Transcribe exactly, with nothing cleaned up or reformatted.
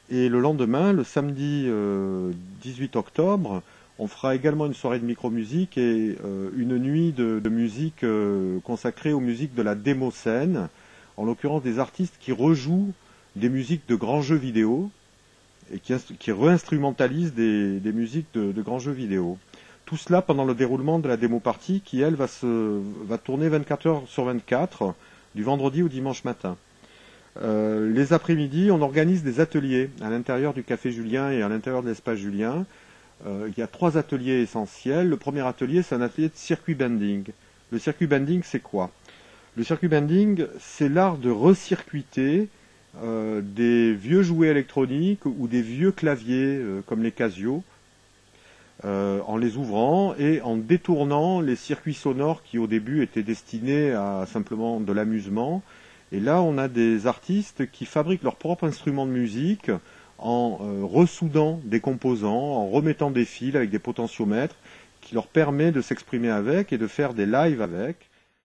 Et le lendemain, le samedi euh, dix-huit octobre, on fera également une soirée de micro-musique et euh, une nuit de, de musique euh, consacrée aux musiques de la démo-scène, en l'occurrence des artistes qui rejouent des musiques de grands jeux vidéo et qui, qui réinstrumentalisent des, des musiques de, de grands jeux vidéo. Tout cela pendant le déroulement de la démo-partie qui, elle, va, se, va tourner vingt-quatre heures sur vingt-quatre, du vendredi au dimanche matin. Euh, les après-midi, on organise des ateliers à l'intérieur du Café Julien et à l'intérieur de l'espace Julien. Euh, il y a trois ateliers essentiels. Le premier atelier, c'est un atelier de circuit bending. Le circuit bending, c'est quoi? Le circuit bending, c'est l'art de recircuiter euh, des vieux jouets électroniques ou des vieux claviers euh, comme les Casio, euh, en les ouvrant et en détournant les circuits sonores qui au début étaient destinés à simplement de l'amusement. Et là, on a des artistes qui fabriquent leur propre instrument de musique en euh, ressoudant des composants, en remettant des fils avec des potentiomètres, qui leur permet de s'exprimer avec et de faire des lives avec.